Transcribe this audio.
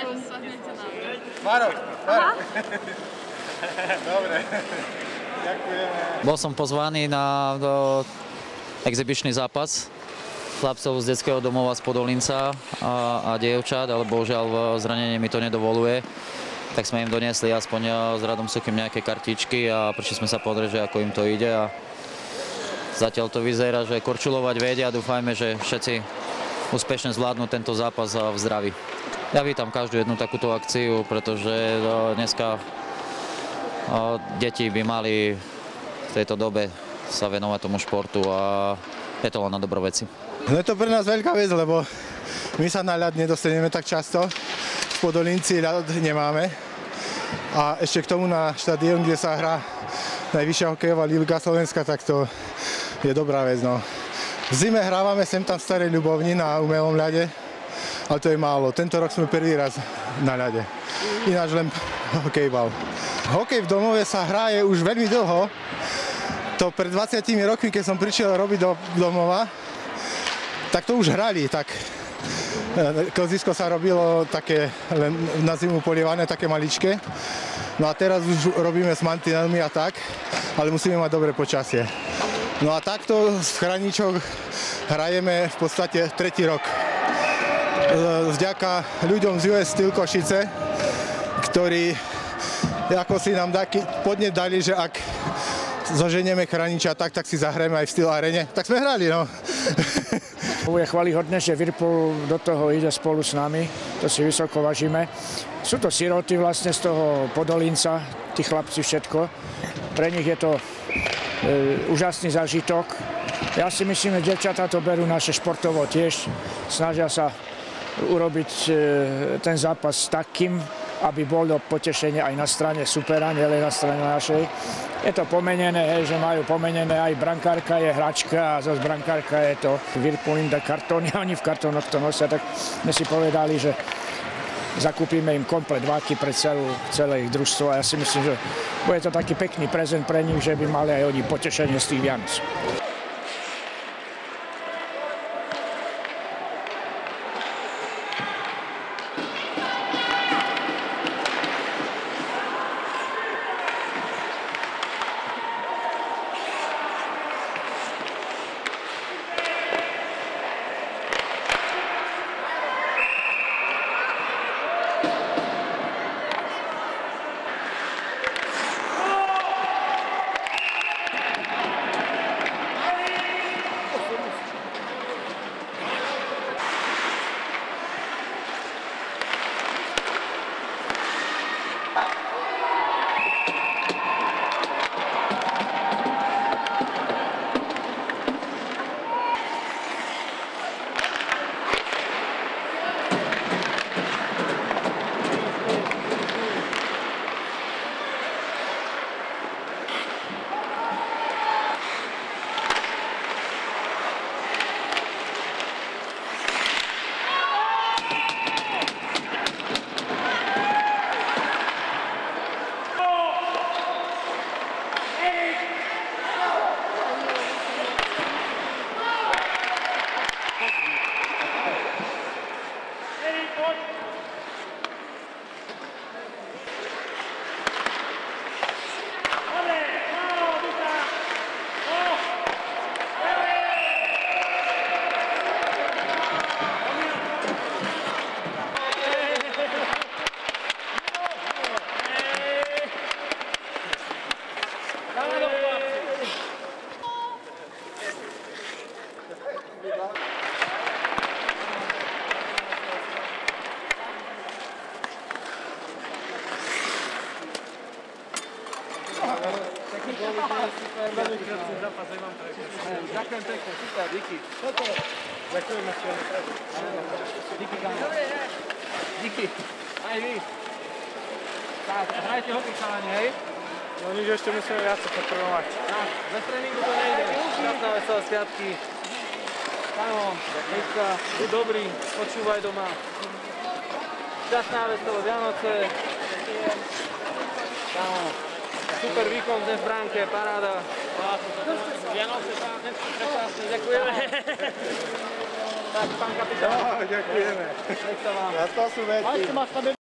Marok. Dobre. Ďakujeme. Bol som pozvaný na exibičný zápas chlapcov z detského domova z Podolinca a dievčat, ale bohužiaľ zranenie mi to nedovoluje. Tak sme im doniesli aspoň s Radom Suchým nejaké kartičky a prišli sme sa pozrieť, že ako im to ide. A zatiaľ to vyzerá, že korčulovať vedia a dúfajme, že všetci úspešne zvládnu tento zápas v zdraví. Ja vítam každú jednu takúto akciu, pretože dneska deti by mali v tejto dobe sa venovať tomu športu a je to len na dobro veci. No je to pre nás veľká vec, lebo my sa na ľad nedostaneme tak často. V Podolinci ľad nemáme. A ešte k tomu na štadión, kde sa hrá najvyššia hokejová liga Slovenska, tak to je dobrá vec. No. V zime hrávame sem tam v Starej Ľubovni na umelom ľade, ale to je málo. Tento rok sme prvý raz na ľade. Ináč len hokejbal. Hokej v domove sa hraje už veľmi dlho. To pred 20 rokmi, keď som prišiel robiť do domova, tak to už hrali. Tak klzisko sa robilo také, len na zimu polievané, také maličké. No a teraz už robíme s mantinelmi a tak, ale musíme mať dobré počasie. No a takto v Chraníčoch hrajeme v podstate 3. rok. Vďaka ľuďom z US Steel Košice, ktorí ako si nám podnet dali, že ak zoženieme Chraníča tak si zahráme aj v Steel Arene. Tak sme hrali, no. Je chvalihodné, že Whirlpool do toho ide spolu s nami, to si vysoko vážime. Sú to siroty vlastne z toho Podolinca, tí chlapci všetko. Pre nich je to úžasný zážitok. Ja si myslím, že dievčatá to berú naše športovo tiež. Snažia sa urobiť ten zápas takým, aby bolo potešenie aj na strane supera, nielen na strane našej. Je to pomenené, že majú pomenené, aj brankárka je hračka a zase brankárka je to Whirlpool im dá kartóny a oni v kartónoch to nosia, tak sme si povedali, že zakúpime im komplet váky pre celé ich družstvo a ja si myslím, že bude to taký pekný prezent pre nich, že by mali aj oni potešenie z tých Vianoc. Ďakujem pekne, super, díky. Ďakujem ešte. Díky, kámo. Díky. Aj vy. Tak, hrajte hokej, chalani, hej? No nič, ešte musíme viac sa potrebovať. Tak, bez tréningu to nejde. Šťastná veselé sviatky. Kámo, dneska buď dobrý, počúvaj doma. Šťastná veselé Vianoce. Kámo, super výkon dnes v bránke, paráda. Vianoce, prekrásne, ďakujeme. Tak, pán kapitán. No, ďakujeme. Nech sa vám. A to sú veci.